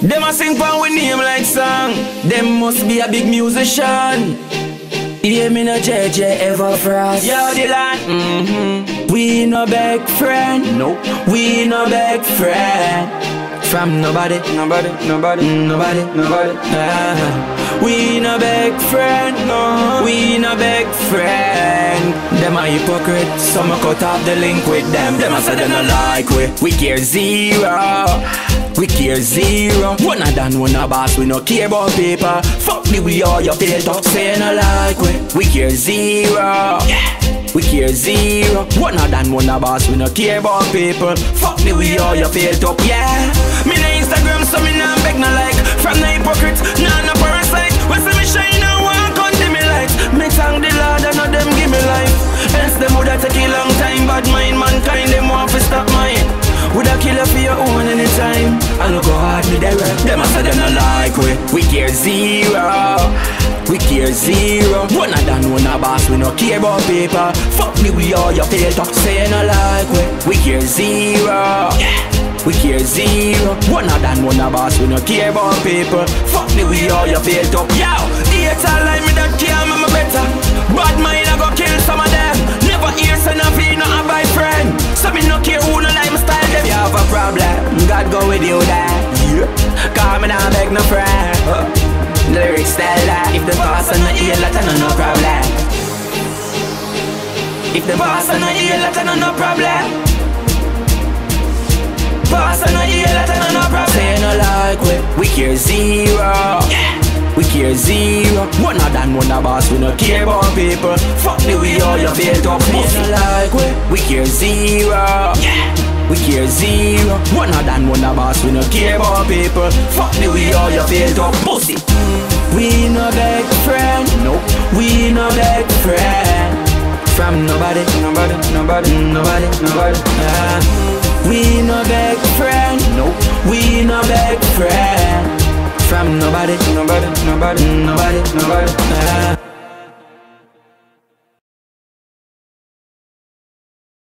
Them a sing for we name like song. Them must be a big musician. Yeah, me no JJ ever frost. Yo, Dylan. We no beg friend. Nope. We no beg friend. From nobody. We no beg friend. No. We no beg friend. Them a hypocrite. Some a cut off the link with them. Them a say they no like we. We care zero. We care zero. One a done, one a boss. We no care about paper. Fuck me, we all your fail talk. Say no like we. We care zero. Yeah. We care zero. One a done, one a boss. We no care about people. Fuck me, we all your fail talk. Yeah. Me na Instagram, so me nah beg no like. From the hypocrites, nah no parasite. When see me shine, I want come to me lights. Me thank the Lord, and know them give me life. Else them woulda take a long time. Bad mind, mankind, them want to stop mine. Woulda kill her for your own anytime. I look go hard me there. Them a say them no like we. We care zero. We care zero. One a done, one a boss. We no care about paper. Fuck me, we all your fail talk. Say no like we. We care zero. Yeah. We care zero. One a done, one a boss. We no care about people. Fuck me, we all your fail talk. Yo, the haters like me that care me better. Bad mind I go kill some of them. Never hear say Navino a my friend. So me no care who no like my style. If you have a problem, God go with you there. Yeah. Call me now beg no friend. Lyrics tell that. If the boss on the ear let no problem. If the boss on the ear let no problem. Boss on the ear let no problem. Say no like we care zero. Yeah. We care zero. One a done, one a boss. We no care about people. Fuck me, we all your fail talk. Say no like we care zero. Yeah. We care zero. One a done, one a boss. We no care about people. Fuck me, we all your fail talk. Pussy. We no beg friend. Nope. We no beg friend. From nobody. We no beg friend. Nope. We no beg friend. From nobody.